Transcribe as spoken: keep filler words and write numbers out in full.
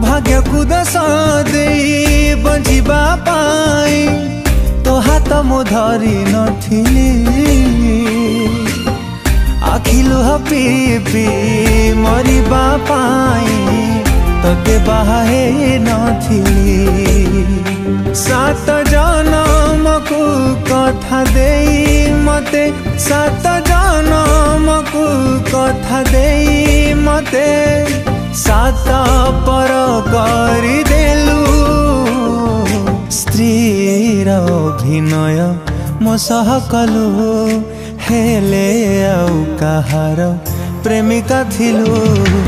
भाग्य को दस दे बंजीबा पाई तो हाथ मु धरी नथिली आखि लुह पी पी मरिबा पाई तोते बाहे नथिली सात जन्म को कथा देई मते सात जन्म को कथा देई मते सात पर करी देलु स्त्रीर अभिनय मो सह कलु हेले आउ कहार प्रेमिका थिलु।